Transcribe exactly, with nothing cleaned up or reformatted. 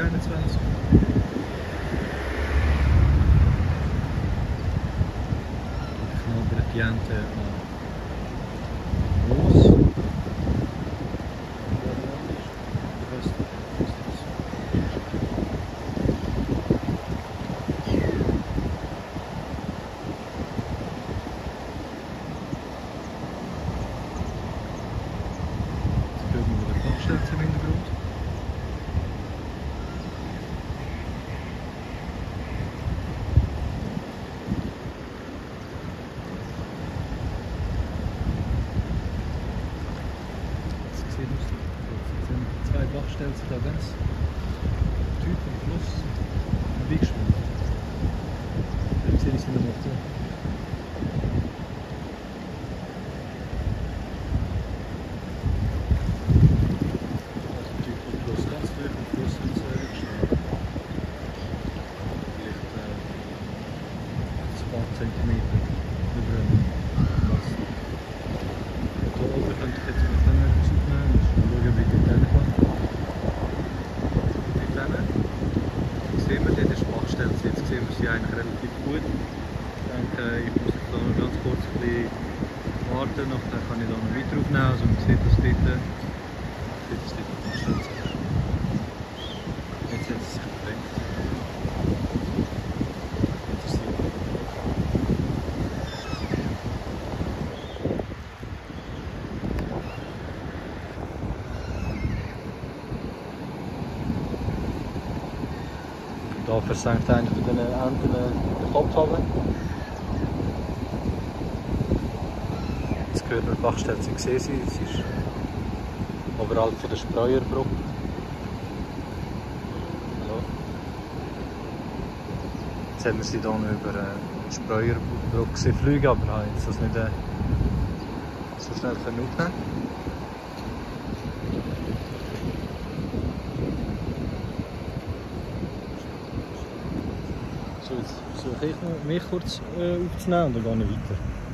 einundzwanzig. Knabbert die Ente an Moos. Im Hintergrund. Jetzt sehen wir zwei Bachstellen sich da ganz tief im Fluss wegschwimmen. Jetzt sehe ich es in der Mitte. Zentimeter über dem Wasser. Und hier oben könnte ich jetzt mit denen rausnehmen und schauen, wie die Antenne kommt. Die Antenne. Sehen wir, dort ist die Bachstelle. Jetzt sehen wir sie eigentlich relativ gut. Ich denke, ich muss jetzt noch ganz kurz ein bisschen warten, nachher kann ich da noch weiter aufnehmen. Also man sieht, dass dort, dort ist die Bachstelle. Jetzt hat es sich gedrängt. Da versenkt einer von diesen Enten den Kopf runter. Jetzt gehört man die Bachstelle, Sie sehen sie, es ist oberhalb von der Spreuerbrücke. So. Jetzt haben wir sie hier noch über die Spreuerbrücke fliegen, aber habe jetzt das nicht äh, so schnell aufnehmen. So, jetzt versuche ich noch, mich kurz äh, aufzunehmen und dann gehe ich weiter.